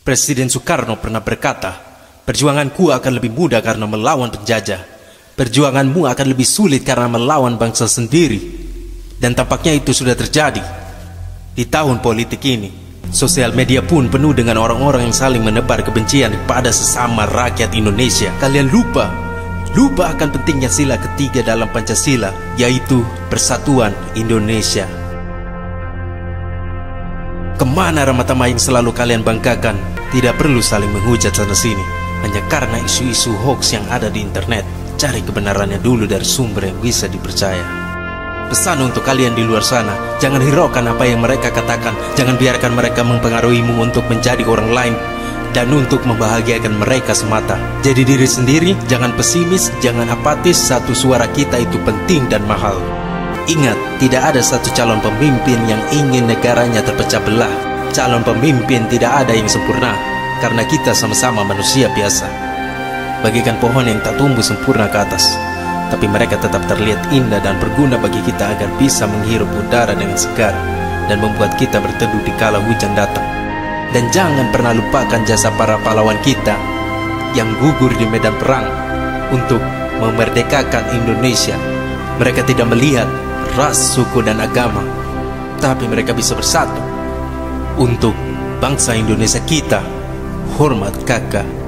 Presiden Soekarno pernah berkata, perjuanganku akan lebih mudah karena melawan penjajah. Perjuanganmu akan lebih sulit karena melawan bangsa sendiri. Dan tampaknya itu sudah terjadi. Di tahun politik ini, sosial media pun penuh dengan orang-orang yang saling menebar kebencian kepada sesama rakyat Indonesia. Kalian lupa akan pentingnya sila ketiga dalam Pancasila, yaitu persatuan Indonesia. Kemana Ramadhan yang selalu kalian banggakan? Tidak perlu saling menghujat sana-sini hanya karena isu-isu hoax yang ada di internet. Cari kebenarannya dulu dari sumber yang bisa dipercaya. Pesan untuk kalian di luar sana, jangan hiraukan apa yang mereka katakan. Jangan biarkan mereka mempengaruhimu untuk menjadi orang lain dan untuk membahagiakan mereka semata. Jadi diri sendiri, jangan pesimis, jangan apatis. Satu suara kita itu penting dan mahal. Ingat, tidak ada satu calon pemimpin yang ingin negaranya terpecah belah. Calon pemimpin tidak ada yang sempurna, karena kita sama-sama manusia biasa. Bagikan pohon yang tak tumbuh sempurna ke atas, tapi mereka tetap terlihat indah dan berguna bagi kita agar bisa menghirup udara dengan segar dan membuat kita berteduh di kala hujan datang. Dan jangan pernah lupakan jasa para pahlawan kita yang gugur di medan perang untuk memerdekakan Indonesia. Mereka tidak melihat ras, suku, dan agama, tapi mereka bisa bersatu untuk bangsa Indonesia kita. Hormat kakak.